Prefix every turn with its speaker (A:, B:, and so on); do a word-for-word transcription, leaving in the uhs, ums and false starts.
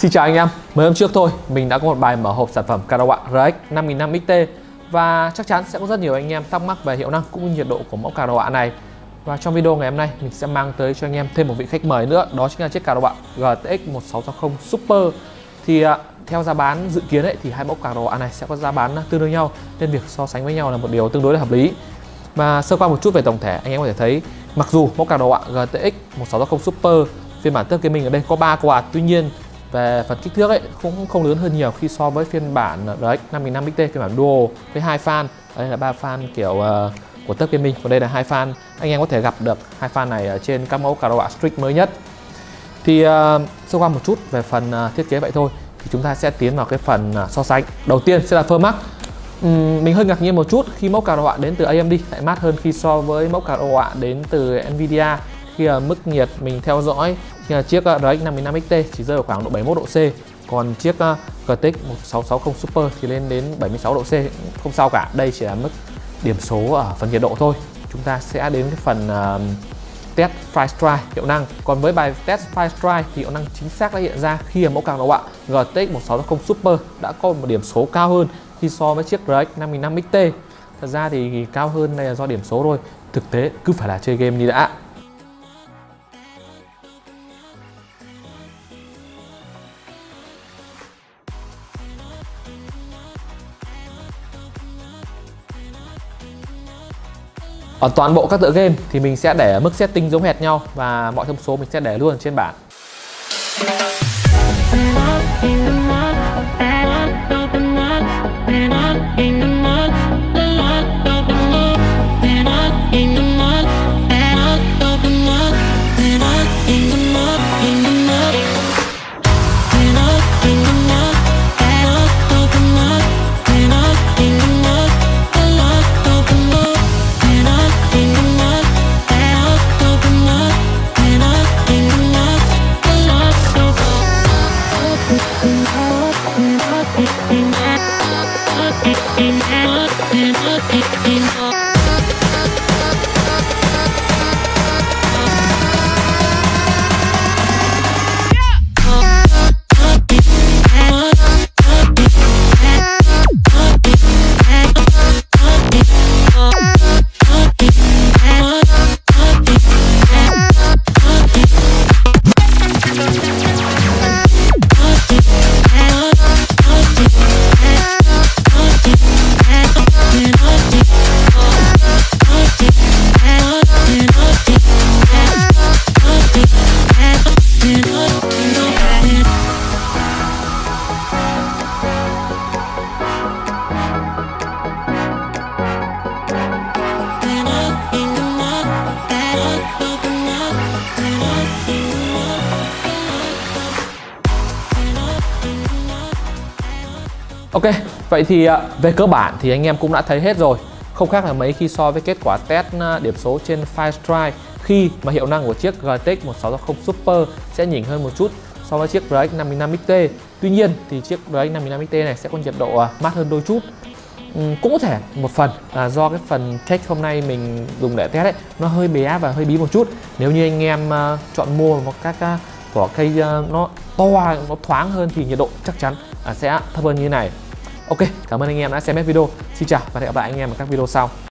A: Xin chào anh em, mới hôm trước thôi mình đã có một bài mở hộp sản phẩm Caroa R X năm nghìn năm trăm X T và chắc chắn sẽ có rất nhiều anh em thắc mắc về hiệu năng cũng như nhiệt độ của mẫu Caroa này. Và trong video ngày hôm nay mình sẽ mang tới cho anh em thêm một vị khách mời nữa, đó chính là chiếc Caroa G T X một sáu sáu không Super. Thì uh, theo giá bán dự kiến ấy, thì hai mẫu Caroa này sẽ có giá bán tương đương nhau, nên việc so sánh với nhau là một điều tương đối là hợp lý. Và sơ qua một chút về tổng thể, anh em có thể thấy mặc dù mẫu Caroa G T X một sáu sáu không Super phiên bản tước gaming ở đây có ba quạt, tuy nhiên về phần kích thước ấy cũng không lớn hơn nhiều khi so với phiên bản R X năm nghìn năm trăm X T phiên bản Duo với hai fan. Đây là ba fan kiểu uh, của tước gaming, còn đây là hai fan. Anh em có thể gặp được hai fan này ở trên các mẫu Caroa Strix mới nhất. Thì uh, sơ qua một chút về phần uh, thiết kế vậy thôi, thì chúng ta sẽ tiến vào cái phần uh, so sánh. Đầu tiên sẽ là firmware. Uhm, mình hơi ngạc nhiên một chút khi mẫu Caroa đến từ A M D lại mát hơn khi so với mẫu Caroa đến từ Nvidia, khi uh, mức nhiệt mình theo dõi khi uh, chiếc uh, R X năm nghìn năm trăm X T chỉ rơi vào khoảng độ bảy mươi mốt độ C, còn chiếc uh, G T X một sáu sáu không Super thì lên đến bảy mươi sáu độ C. Không sao cả, đây chỉ là mức điểm số ở phần nhiệt độ thôi. Chúng ta sẽ đến cái phần uh, test Fire Strike hiệu năng. Còn với bài test Fire Strike thì hiệu năng chính xác đã hiện ra khi ở mẫu Caroa G T X một sáu sáu không Super đã có một điểm số cao hơn khi so với chiếc R X năm nghìn năm trăm X T. Thật ra thì cao hơn đây là do điểm số thôi, thực tế cứ phải là chơi game đi đã. Ở toàn bộ các tựa game thì mình sẽ để mức setting giống hệt nhau và mọi thông số mình sẽ để luôn trên bảng. Ok, vậy thì về cơ bản thì anh em cũng đã thấy hết rồi. Không khác là mấy khi so với kết quả test điểm số trên Fire Strike, khi mà hiệu năng của chiếc G T X một sáu sáu không Super sẽ nhỉnh hơn một chút so với chiếc R X năm nghìn năm trăm X T. Tuy nhiên thì chiếc R X năm nghìn năm trăm X T này sẽ có nhiệt độ mát hơn đôi chút. Uhm, cũng có thể một phần là do cái phần check hôm nay mình dùng để test ấy, nó hơi bé và hơi bí một chút. Nếu như anh em uh, chọn mua một các uh, vỏ cây uh, nó to, nó thoáng hơn thì nhiệt độ chắc chắn uh, sẽ thấp hơn như thế này. Ok, cảm ơn anh em đã xem hết video. Xin chào và hẹn gặp lại anh em ở các video sau.